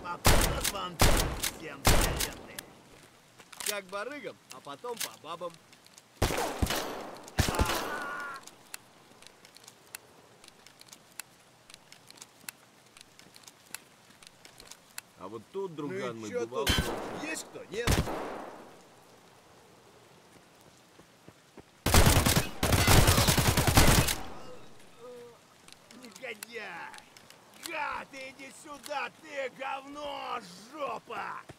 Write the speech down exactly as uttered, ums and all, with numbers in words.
Попадут вам всем заветы. Как барыгам, а потом по бабам. А вот тут, друган, ну мы чё бывал... тут? Есть кто? Нет? Негодяй! Гад, иди сюда, ты говно, жопа!